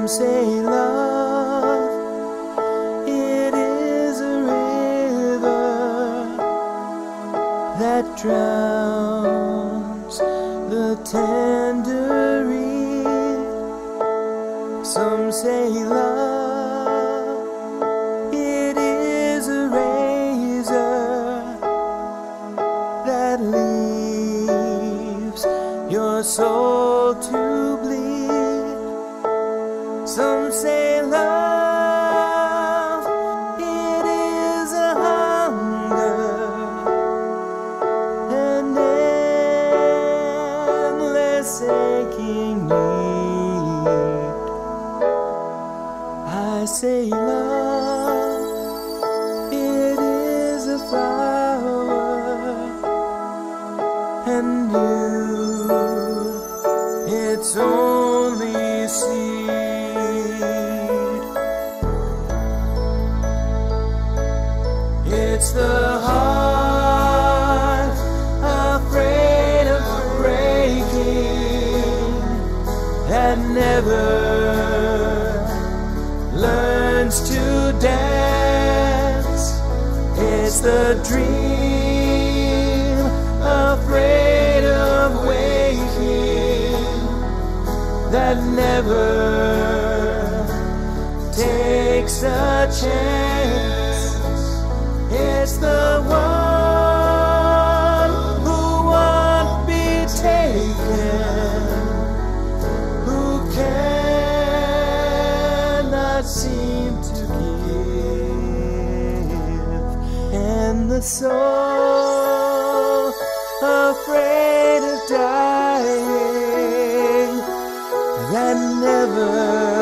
say love, it is a river that drowns the tender reed. Some say love, it is a razor that leaves your soul to bleed. Some say love, it is a hunger, an endless aching need. I say love, it is a flower, and you, its only seed. It's the heart afraid of breaking that never learns to dance. It's the dream afraid of waking that never takes a chance. It's the one who won't be taken, who cannot seem to give, and the soul afraid of dying that never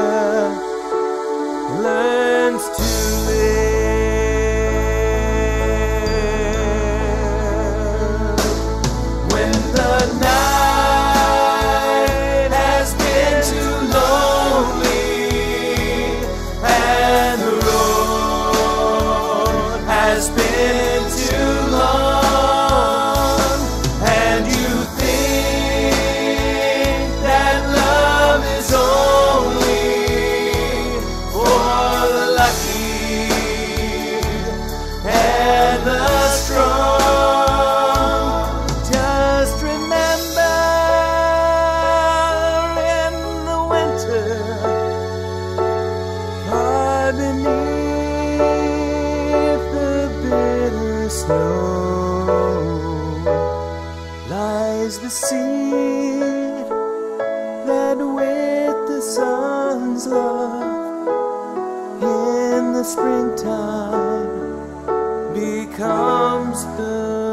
learns to live. When the night has been too lonely and the road has been too long, and you think that love is only for the lucky and the strong, just remember in the winter, far beneath the bitter snow, lies the seed that with the sun's love in the springtime becomes the